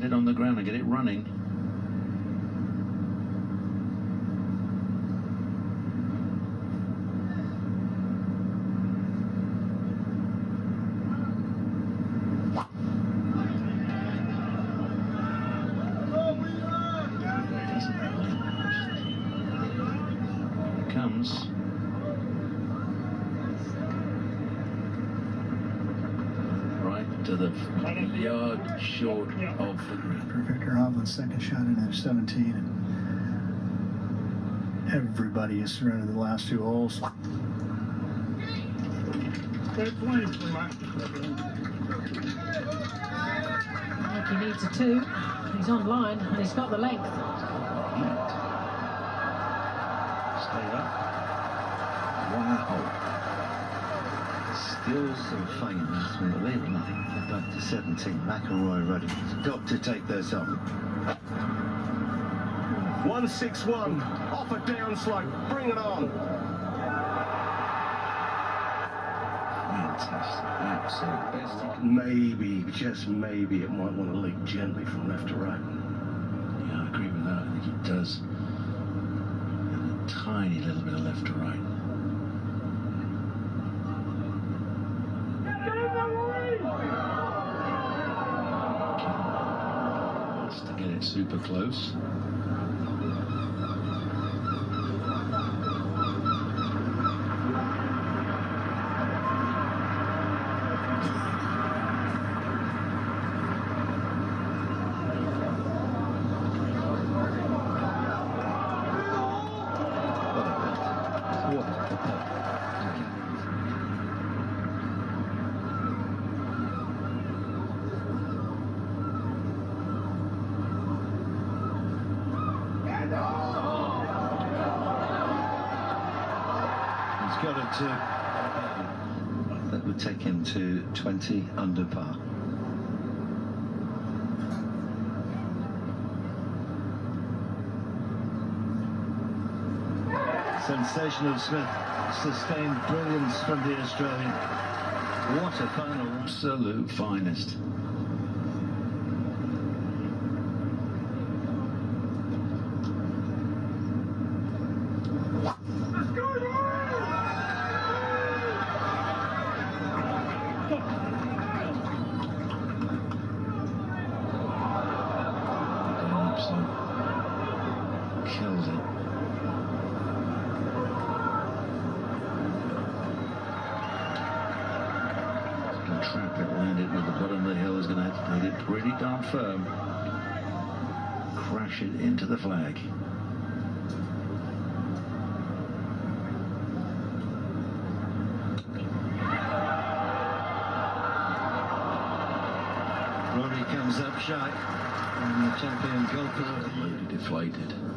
Get it on the ground and get it running. Comes right to the yard short of the green. Victor Hovland's second shot into 17, and everybody has surrendered the last two holes. He needs a 2. He's on line and he's got the length. Stay up. Wow. Still some famous, but they have nothing. They're back to 17. McIlroy ready. He's got to take those up. 161. Off a downslope. Bring it on. Fantastic. Absolute best. Maybe, just maybe, it might want to leak gently from left to right. Yeah, I agree with that. I think it does. And a tiny little bit of left to right. Has to get it super close. He's got it to. That would take him to 20 under par. Sensational Smith. Sustained brilliance from the Australian. What a final. Absolute finest. Killed it. Trap it, land it with the bottom of the hill. Is going to have to hit it pretty darn firm. Crash it into the flag. Rory comes up shy, and the champion golfer Deflated.